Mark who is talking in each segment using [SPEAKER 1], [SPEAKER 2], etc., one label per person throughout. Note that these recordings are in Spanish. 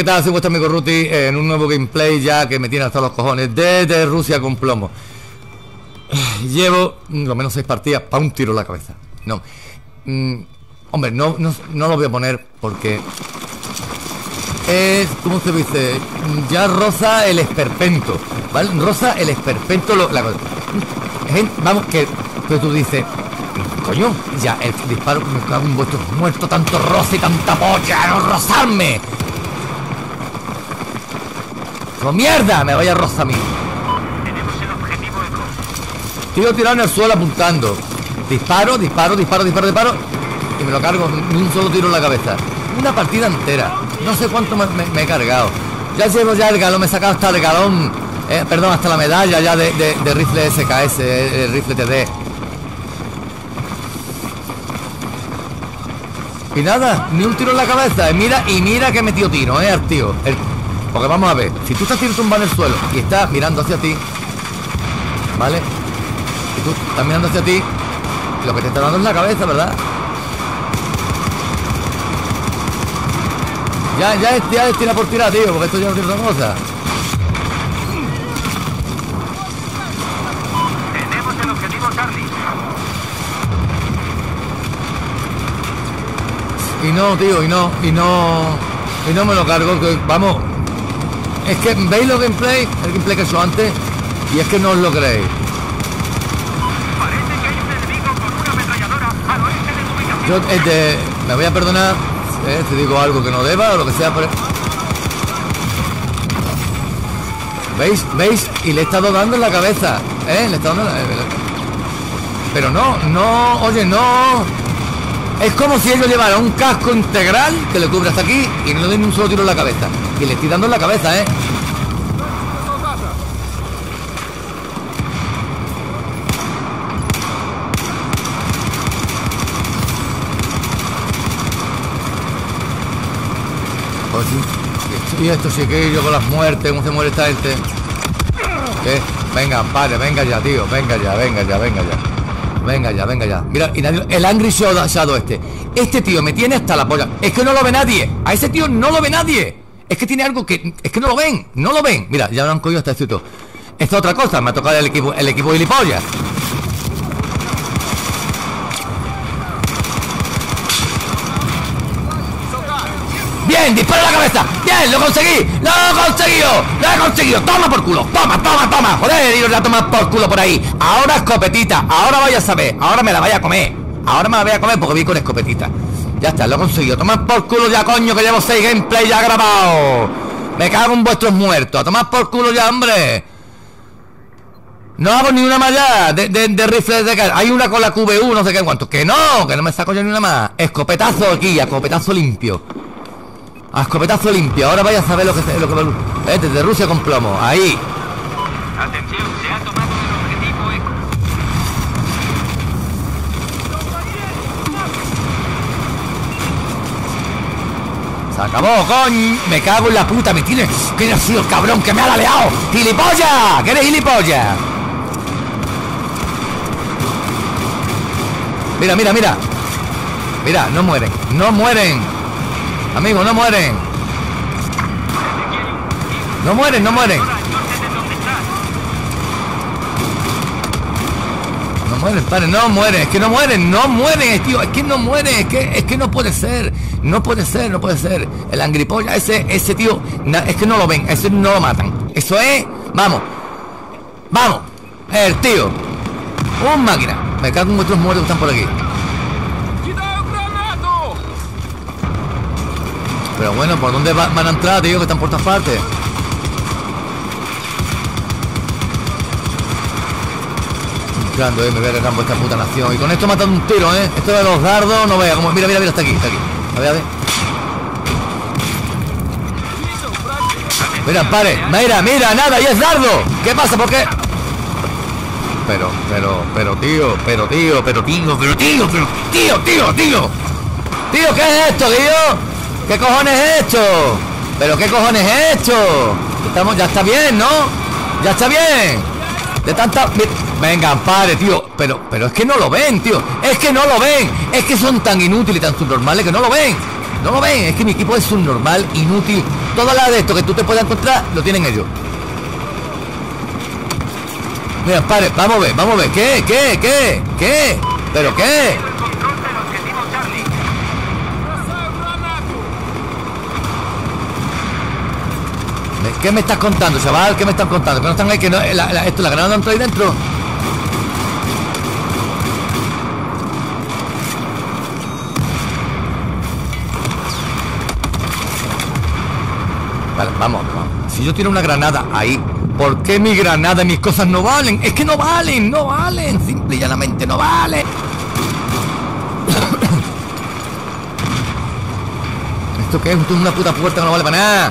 [SPEAKER 1] tal? Soy vuestro amigo Ruti en un nuevo gameplay ya que me tiene hasta los cojones desde Rusia con plomo. Llevo lo menos 6 partidas para un tiro en la cabeza. No, hombre, no lo voy a poner porque es, ¿cómo se dice? Ya roza el esperpento, ¿vale? Roza el esperpento la cosa. Vamos, que tú dices, coño, ya el disparo, me cago en vuestros muertos, tanto roce y tanta polla, no rozarme. ¡Oh, mierda! Me vaya a rozar a mí.
[SPEAKER 2] Tenemos el objetivo Eco.
[SPEAKER 1] Tío tirado en el suelo apuntando. Disparo. Y me lo cargo ni un solo tiro en la cabeza. Una partida entera. No sé cuánto me he cargado. Ya llevo ya el galón, me he sacado hasta el galón. Perdón, hasta la medalla ya de rifle SKS, el rifle TD. Y nada, ni un tiro en la cabeza. Y mira que he metido tiro, al tío. Porque vamos a ver, si tú estás tumbado en el suelo y estás mirando hacia ti, ¿vale? Y tú estás mirando hacia ti, lo que te está dando es la cabeza, ¿verdad? Ya es tira por tirar, tío, porque esto ya no tiene otra cosa.
[SPEAKER 2] Tenemos el objetivo Charlie.
[SPEAKER 1] Y no, tío, y no me lo cargo, que vamos. Es que veis los gameplay, el gameplay que he hecho antes, y es que no os lo creéis.
[SPEAKER 2] Parece que hay un enemigo con una ametralladora al oeste de tu ubicación.
[SPEAKER 1] Me voy a perdonar si digo algo que no deba o lo que sea, pero... ¿Veis? Y le he estado dando en la cabeza, le he estado dando en la... Pero no, oye, no. Es como si ellos llevaran un casco integral que le cubre hasta aquí y no le den un solo tiro en la cabeza. Y le estoy dando en la cabeza, Pues sí. Y esto sí que yo con las muertes, cómo se muere esta gente. ¿Qué? Venga, padre, venga ya, tío. Venga ya. Mira, y nadie, el Angry Shadow este tío me tiene hasta la polla. Es que no lo ve nadie. A ese tío no lo ve nadie. Es que tiene algo que... Es que no lo ven. Mira, ya lo han cogido hasta este tío. Esta es otra cosa, me ha tocado el equipo gilipollas. Bien, disparo en la cabeza. Bien, lo he conseguido. Toma por culo, toma. Joder, iros a tomar por culo por ahí. Ahora escopetita, ahora vaya a saber. Ahora me la vaya a comer. Porque vi con escopetita. Ya está, lo he conseguido. Tomad por culo ya, coño, que llevo 6 gameplays ya grabados. Me cago en vuestros muertos. Tomad por culo ya, hombre. No hago ni una más ya de rifles de cara. Hay una con la QBU, no sé qué cuánto. Que no me saco yo ni una más. Escopetazo aquí, a escopetazo limpio. Ahora vaya a saber lo que desde Rusia con plomo. Ahí.
[SPEAKER 2] Atención, se ha tomado el objetivo Eco.
[SPEAKER 1] Se acabó, coño. Me cago en la puta, me tiene. ¿Quién ha sido el cabrón que me ha laleado? ¡Gilipollas! ¿Qué eres gilipollas? Mira. Mira, no mueren. Amigos, no mueren. No mueren.
[SPEAKER 2] Ahora, no sé de dónde estás.
[SPEAKER 1] No mueren, padre, no mueren. Es que no mueren, tío. Es que no mueren, es que no puede ser. No puede ser. El angripolla, ese tío, es que no lo ven, ese no lo matan. Eso es, vamos. El tío. Un máquina. Me cago en vuestros muertos que están por aquí. Pero bueno, ¿por dónde van a entrar, tío? Que están por todas partes. Entrando, me voy a cargar vuestra puta nación. Y con esto matan un tiro, Esto de los dardos, no vea como... Mira, está aquí. A ver. Mira, pare. Mira, nada, y es dardo. ¿Qué pasa? ¿Por qué? Pero tío. Tío, ¿qué es esto, tío? ¿Qué cojones es esto? ¿Pero qué cojones es esto? Ya está bien, ¿no? Ya está bien. De tanta... Venga, padre, tío. Pero es que no lo ven, tío. Es que son tan inútiles y tan subnormales que no lo ven. No lo ven, es que mi equipo es subnormal, inútil. Todas las de esto que tú te puedas encontrar, lo tienen ellos. Mira, pare, vamos a ver. ¿Qué? ¿Pero qué?
[SPEAKER 2] El control del objetivo Charlie.
[SPEAKER 1] ¿Qué me estás contando, chaval? ¿Qué me estás contando? Que no están ahí, que no, la granada no entra ahí dentro. Vale, vamos. Si yo tiro una granada ahí, ¿por qué mi granada y mis cosas no valen? Es que no valen. Simple y llanamente no valen. ¿Esto qué es? Esto es una puta puerta que no vale para nada.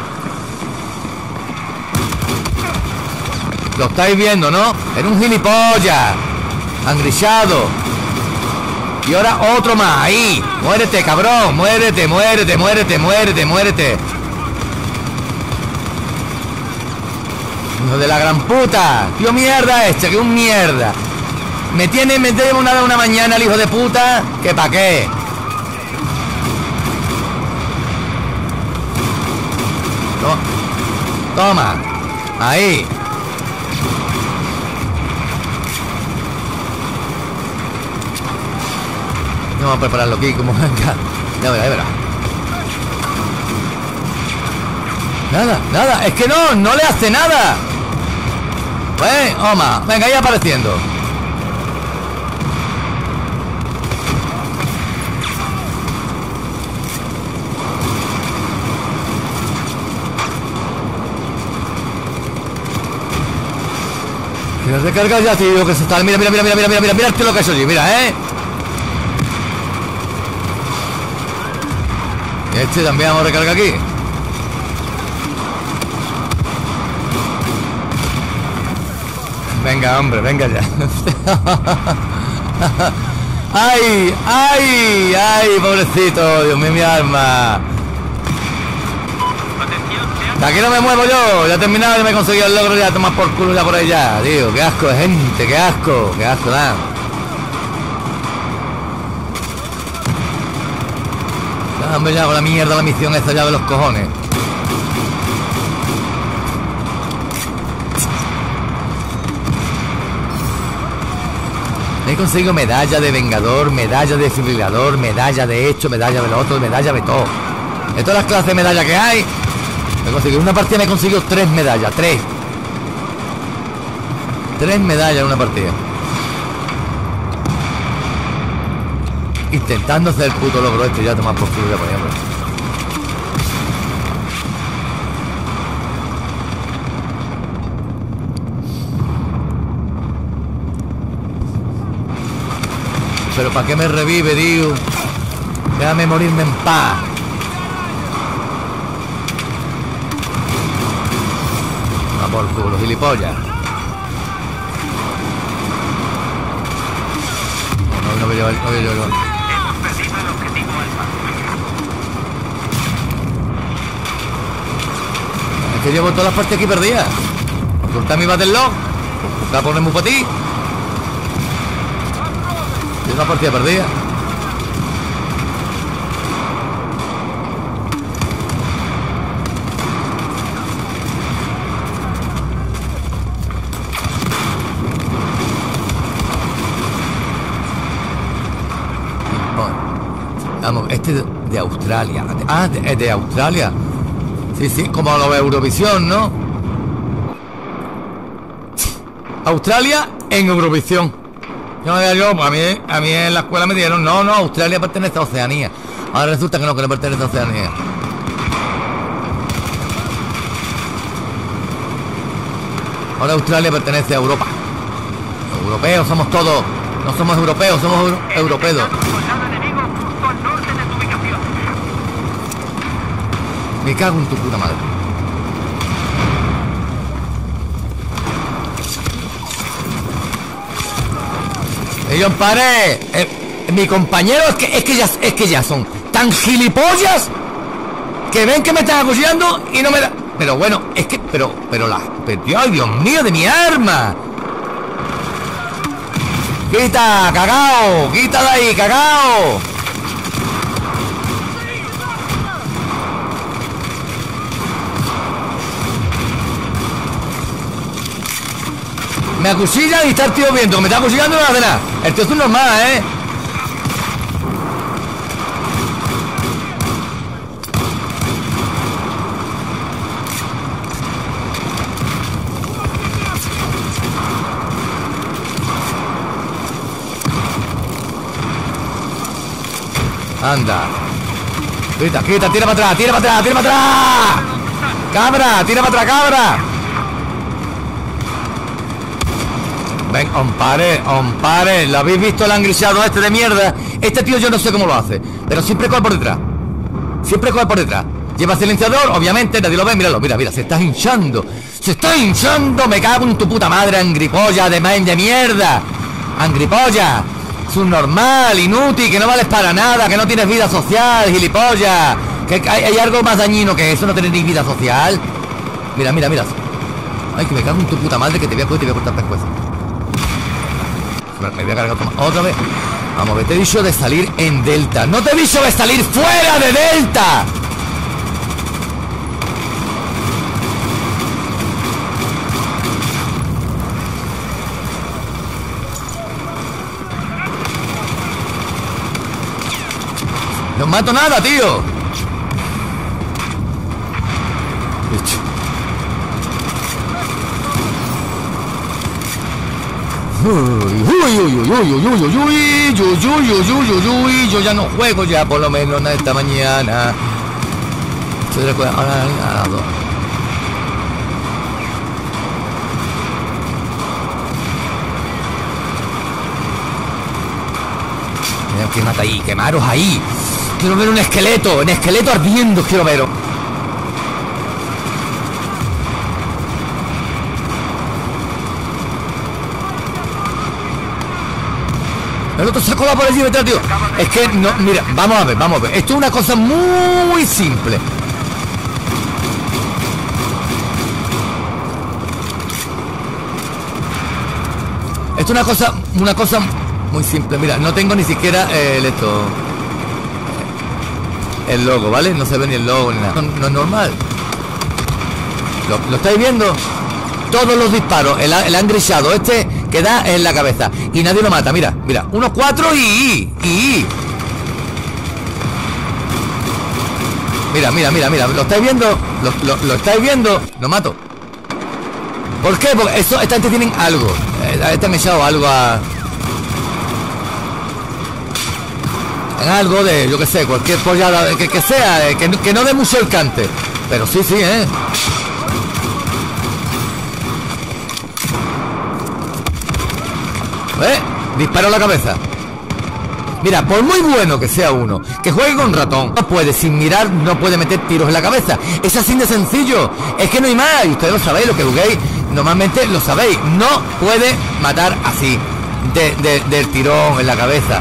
[SPEAKER 1] Lo estáis viendo, ¿no? Era un gilipollas angrillado. Y ahora otro más, ahí. Muérete, cabrón, muérete. Hijo de la gran puta. Tío mierda este, que un mierda. Me debe una mañana el hijo de puta. ¿Que pa' qué? Toma. Ahí. Vamos a prepararlo aquí como venga. Ya verá. Nada, es que no le hace nada. Oma, venga, ahí apareciendo. Quiero recargar ya, tío, que se está. Mira, tío, lo que es allí, mira, Este también vamos a recargar aquí. Venga, hombre, venga ya. ¡Ay! Pobrecito, Dios mío, mi alma. De aquí no me muevo yo. Ya he terminado, ya me he conseguido el logro, ya tomar por culo ya por ahí ya. Tío, qué asco de gente, qué asco, nada. Hombre, ya con la mierda la misión esta ya de los cojones. He conseguido medalla de vengador, medalla de desfibrilador, medalla de esto, medalla de lo otro, medalla de todo. De todas las clases de medallas que hay. He conseguido una partida, me he conseguido 3 medallas, 3 medallas en una partida. Intentando hacer el puto logro este, ya tomar por culo de por ejemplo. Pero ¿para qué me revive, tío? Déjame morirme en paz. Va por culo, gilipollas. No voy a llevar.
[SPEAKER 2] Hemos perdido el objetivo Alfa.
[SPEAKER 1] Es que llevo todas las partes aquí perdidas. Cortar mi battle log. Buscar ponerme para ti. Es una partida perdida. Vamos, este de Australia. Ah, de Australia. Sí, como lo de Eurovisión, ¿no? Australia en Eurovisión. Yo, a mí en la escuela me dijeron, no, Australia pertenece a Oceanía. Ahora resulta que no pertenece a Oceanía. Ahora Australia pertenece a Europa. Los europeos somos todos. No somos europeos, somos europeos. Me cago en tu puta madre. Ellos pare. Mi compañero es que ya son tan gilipollas que ven que me están acuchillando y no me da. Pero bueno, es que pero ¡ay, Dios mío, de mi arma! Quita, cagao, quita de ahí, cagao. Me acuchillan y está el tío viendo. Me está acuchillando y no hace nada. El tío es un normal, ¿eh? Anda. Quita, quita, tira para atrás, tira para atrás, tira para atrás. Cabra, tira para atrás, cabra. Ven, ompare. ¿Lo habéis visto el angrisado este de mierda? Este tío yo no sé cómo lo hace, pero siempre coge por detrás. Siempre coge por detrás. Lleva silenciador, obviamente, nadie lo ve, míralo, mira, se está hinchando. Se está hinchando, me cago en tu puta madre, angripolla de mierda. Angripolla. Es un normal, inútil, que no vales para nada, que no tienes vida social, gilipollas. Que hay algo más dañino que eso, no tener ni vida social. Mira. Ay, que me cago en tu puta madre, que te voy a cortar pescuezo. Me voy a cargar otra vez. Vamos a ver, te he dicho de salir en Delta. No te he dicho de salir fuera de Delta. No mato nada, tío. Yo ya no juego ya, por lo menos esta mañana. Ahora a las 2. Mira, que mata ahí, quemaros ahí. Quiero ver un esqueleto ardiendo, quiero verlo. El otro sacó la por allí detrás, tío. Es que no, mira, vamos a ver. Esto es una cosa muy simple. Esto es una cosa muy simple. Mira, no tengo ni siquiera el logo, ¿vale? No se ve ni el logo ni nada. No es normal. ¿Lo estáis viendo? Todos los disparos, el angrisado este que da en la cabeza y nadie lo mata. Mira, 1, 4 y mira, ¿lo estáis viendo? ¿Lo estáis viendo? Lo mato. ¿Por qué? Porque esta gente tienen algo. Este han echado algo en algo de, yo que sé, cualquier pollada que sea, que no dé mucho el cante. Pero sí, disparo a la cabeza. Mira, por muy bueno que sea uno, que juegue con ratón, no puede, sin mirar, no puede meter tiros en la cabeza. Es así de sencillo. Es que no hay más. Y ustedes lo sabéis, lo que juguéis, normalmente lo sabéis. No puede matar así, del tirón en la cabeza.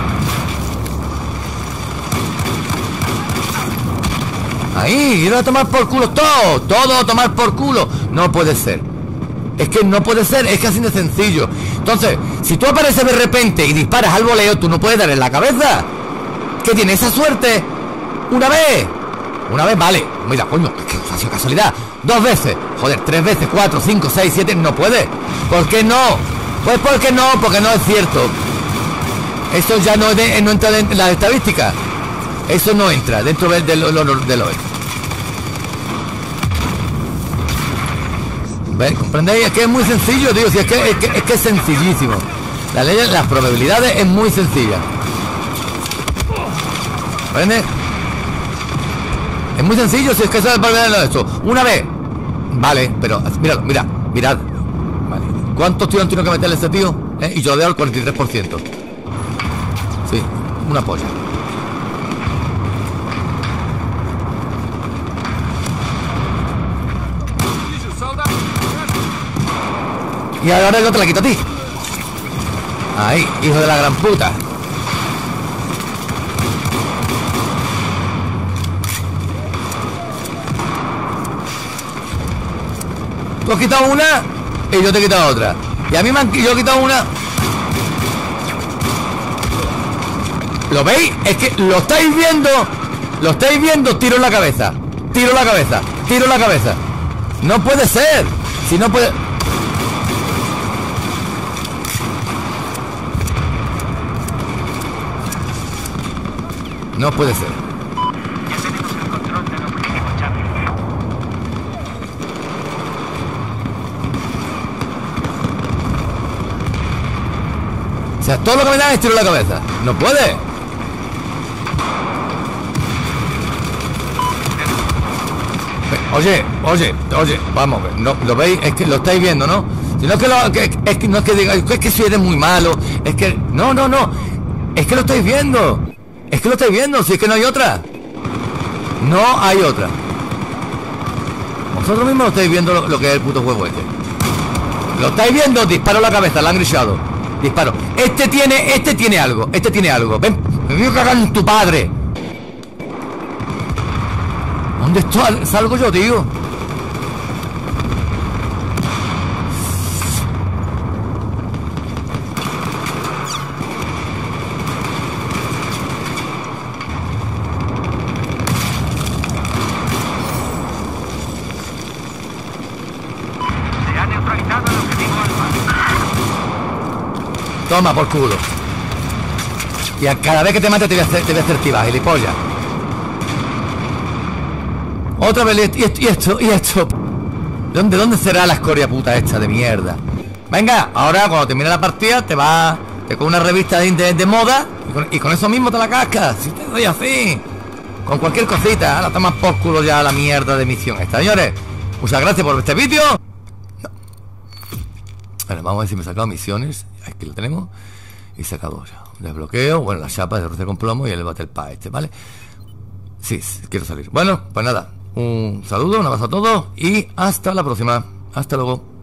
[SPEAKER 1] Ahí, ir a tomar por culo todo a tomar por culo. No puede ser. Es que no puede ser, es que así de sencillo. Entonces, si tú apareces de repente y disparas al voleo, tú no puedes dar en la cabeza. ¿Qué tiene esa suerte? Una vez, vale. Mira, coño, es que ha sido casualidad. 2 veces, joder, 3 veces, 4, 5, 6, 7, no puede. ¿Por qué no? Pues porque no es cierto. Eso ya no entra en las estadísticas. Eso no entra dentro de lo ¿Ves? ¿Comprendéis? Es que es muy sencillo, tío. Si es que es sencillísimo. La ley de las probabilidades es muy sencilla. ¿Comprende? Es muy sencillo, si es que eso es probabilidad de esto. Una vez. Vale, pero mirad. Vale. ¿Cuántos tiros han tenido que meterle a ese tío? Y yo lo veo al 43%. Sí, una polla. Y ahora yo te la quito a ti. Ahí, hijo de la gran puta. Tú has quitado una y yo te he quitado otra. Y a mí yo he quitado una. ¿Lo veis? Es que lo estáis viendo. Tiro en la cabeza. Tiro la cabeza. No puede ser. Si no puede... No puede ser.
[SPEAKER 2] Ya tenemos el control del objetivo, Charlie.
[SPEAKER 1] O sea, todo lo que me dan es tiro en la cabeza. No puede. Oye, vamos, no, ¿lo veis? Es que lo estáis viendo, ¿no? Si no es que, es que no es que diga, es que si eres muy malo, es que... No, es que lo estáis viendo. Es que lo estáis viendo, si es que no hay otra. No hay otra. Vosotros mismos lo estáis viendo lo que es el puto juego este. Lo estáis viendo, disparo a la cabeza, la han grillado. Disparo. Este tiene algo. Ven, me voy a cagar en tu padre. ¿Dónde estoy? Salgo yo, tío.
[SPEAKER 2] Se ha neutralizado el objetivo Alfa.
[SPEAKER 1] Toma por culo. Y a cada vez que te mate te voy a hacer tibar, gilipollas. Otra vez, y esto. ¿Dónde será la escoria puta esta de mierda? Venga, ahora cuando termine la partida te vas con una revista de moda y con eso mismo te la cascas. Si te doy así, con cualquier cosita, la tomas por culo ya la mierda de misión esta. Señores, muchas gracias por este vídeo. Bueno, vamos a ver si me he sacado misiones. Aquí lo tenemos. Y se acabó ya. Desbloqueo, bueno, la chapa de roce con plomo y el Battle Pass este, ¿vale? Sí, quiero salir. Bueno, pues nada. Un saludo, un abrazo a todos y hasta la próxima. Hasta luego.